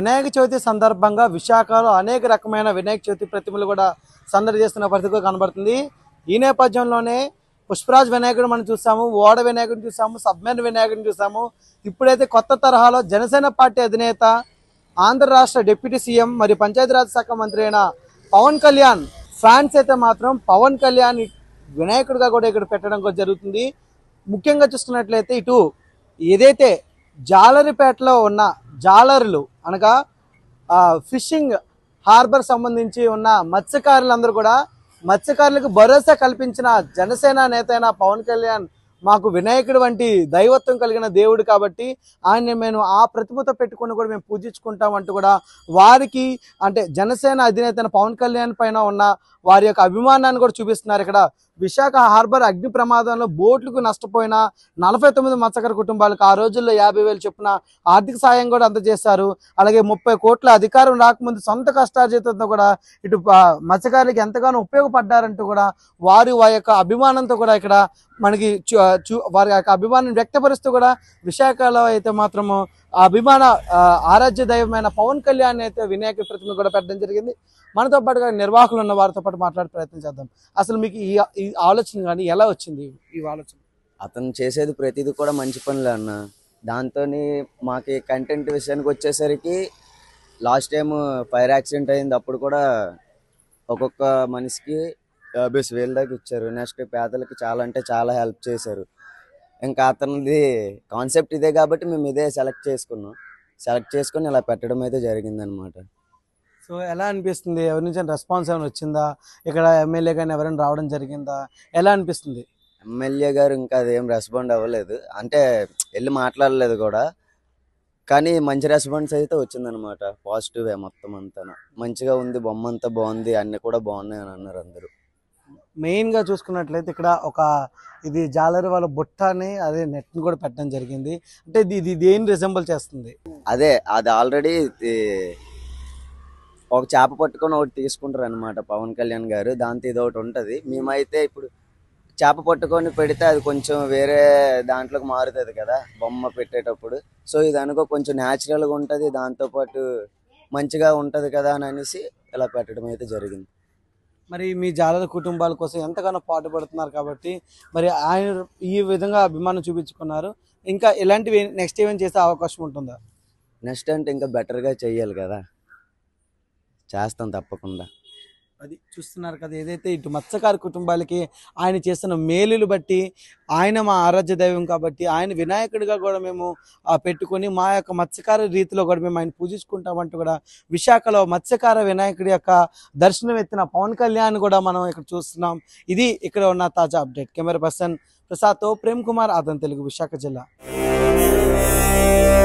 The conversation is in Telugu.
వినాయక చవితి సందర్భంగా విశాఖలో అనేక రకమైన వినాయక చవితి ప్రతిమలు కూడా సందడి చేస్తున్న పరిస్థితి కనబడుతుంది. ఈ నేపథ్యంలోనే పుష్పరాజ్ వినాయకుడు మనం చూసాము, ఓడ వినాయకుడిని చూసాము, సబ్మెరీన్ వినాయకుడిని చూసాము. ఇప్పుడైతే కొత్త తరహాలో జనసేన పార్టీ అధినేత, ఆంధ్ర రాష్ట్ర డిప్యూటీ సీఎం మరియు పంచాయతీరాజ్ శాఖ మంత్రి అయిన పవన్ కళ్యాణ్ ఫ్యాన్స్ అయితే మాత్రం పవన్ కళ్యాణ్ వినాయకుడిగా కూడా ఇక్కడ పెట్టడం కూడా జరుగుతుంది. ముఖ్యంగా చూసుకున్నట్లయితే ఇటు ఏదైతే జాలరిపేటలో ఉన్న జాలరులు అనగా ఫిషింగ్ హార్బర్ సంబంధించి ఉన్న మత్స్యకారులందరూ కూడా మత్స్యకారులకు భరోసా కల్పించిన జనసేన నేత అయిన పవన్ కళ్యాణ్ మాకు వినాయకుడు వంటి దైవత్వం కలిగిన దేవుడు కాబట్టి ఆయన మేము ఆ ప్రతిమతో పెట్టుకుని కూడా మేము పూజించుకుంటాం అంటూ కూడా వారికి అంటే జనసేన అధినేత పవన్ కళ్యాణ్ పైన ఉన్న వారి యొక్క అభిమానాన్ని కూడా చూపిస్తున్నారు. ఇక్కడ విశాఖ హార్బర్ అగ్ని ప్రమాదంలో బోట్లకు నష్టపోయిన 49 మత్స్యకార కుటుంబాలకు ఆ రోజుల్లో 50,000 చొప్పున ఆర్థిక సాయం కూడా అందజేశారు. అలాగే 30 కోట్ల అధికారం రాకముందు సొంత కష్టార్జితంతో కూడా ఇటు మత్స్యకారులకు ఎంతగానో ఉపయోగపడ్డారంటూ కూడా వారి యొక్క అభిమానంతో కూడా ఇక్కడ మనకి వారి యొక్క అభిమానం వ్యక్తపరుస్తూ కూడా విశాఖలో అయితే మాత్రము అభిమాన ఆరాధ్య దైవమైన పవన్ కళ్యాణ్ అయితే వినాయక ప్రతిమ కూడా పెట్టడం జరిగింది. మనతో పాటుగా నిర్వాహకులు ఉన్న వారితో పాటు మాట్లాడే ప్రయత్నం చేద్దాం. అసలు మీకు ఈ ఆలోచన కానీ ఎలా వచ్చింది? ఈ ఆలోచన అతను చేసేది ప్రతిదీ కూడా మంచి పనులే అన్న. దాంతో మాకు కంటెంట్ విషయానికి వచ్చేసరికి లాస్ట్ టైం ఫైర్ యాక్సిడెంట్ అయింది, అప్పుడు కూడా ఒక్కొక్క మనిషికి 50,000 దాకా ఇచ్చారు. నెక్స్ట్ పేదలకి చాలా అంటే చాలా హెల్ప్ చేశారు. ఇంకా అతనిది కాన్సెప్ట్ ఇదే కాబట్టి మేము ఇదే సెలెక్ట్ చేసుకుని ఇలా పెట్టడం అయితే జరిగిందనమాట. సో ఎలా అనిపిస్తుంది? ఎవరి నుంచి రెస్పాన్స్ ఏమైనా వచ్చిందా? ఇక్కడ ఎమ్మెల్యే కానీ ఎవరైనా రావడం జరిగిందా? ఎలా అనిపిస్తుంది? ఎమ్మెల్యే గారు ఇంకా అదేం రెస్పాండ్ అవ్వలేదు, అంటే వెళ్ళి మాట్లాడలేదు కూడా. కానీ మంచి రెస్పాన్స్ అయితే వచ్చిందనమాట. పాజిటివే మొత్తం అంతా. మంచిగా ఉంది, బొమ్మ అంతా బాగుంది, అన్నీ కూడా బాగున్నాయి అని అన్నారు అందరూ. మెయిన్గా చూసుకున్నట్లయితే ఇక్కడ ఇది జాలరి వాళ్ళ బుట్టని అదే నెట్ని కూడా పెట్టడం జరిగింది. అంటే ఇది దేన్ని రిజెంబుల్ చేస్తుంది? అది ఆల్రెడీ ఒక చేప పట్టుకొని ఒకటి తీసుకుంటారు అనమాట పవన్ కళ్యాణ్ గారు. దాంతో ఇది ఒకటి ఉంటుంది. మేమైతే ఇప్పుడు చేప పట్టుకొని పెడితే అది కొంచెం వేరే దాంట్లోకి మారుతుంది కదా బొమ్మ పెట్టేటప్పుడు. సో ఇది అనుకో కొంచెం న్యాచురల్గా ఉంటుంది, దాంతోపాటు మంచిగా ఉంటుంది కదా అని అనేసి ఇలా పెట్టడం అయితే జరిగింది. మరి మీ జాలరి కుటుంబాల కోసం ఎంతగానో పాటుపడుతున్నారు కాబట్టి మరి ఆయన ఈ విధంగా అభిమానం చూపించుకున్నారు. ఇంకా ఇలాంటివి నెక్స్ట్ ఏమైనా చేసే అవకాశం ఉంటుందా? నెక్స్ట్ అంటే ఇంకా బెటర్గా చెయ్యాలి కదా, చేస్తాం తప్పకుండా. అది చూస్తున్నారు కదా, ఏదైతే ఇటు మత్స్యకార కుటుంబాలకి ఆయన చేస్తున్న మేలులు బట్టి ఆయన మా ఆరాధ్య దైవం కాబట్టి ఆయన వినాయకుడిగా కూడా మేము పెట్టుకొని మా యొక్క మత్స్యకార రీతిలో కూడా మేము ఆయన పూజించుకుంటామంటూ కూడా విశాఖలో మత్స్యకార వినాయకుడి యొక్క దర్శనం ఎత్తిన పవన్ కళ్యాణ్ కూడా మనం ఇక్కడ చూస్తున్నాం. ఇది ఇక్కడ ఉన్న తాజా అప్డేట్. కెమెరా పర్సన్ ప్రసాద్తో ప్రేమ్ కుమార్, ఆదన్ తెలుగు, విశాఖ జిల్లా.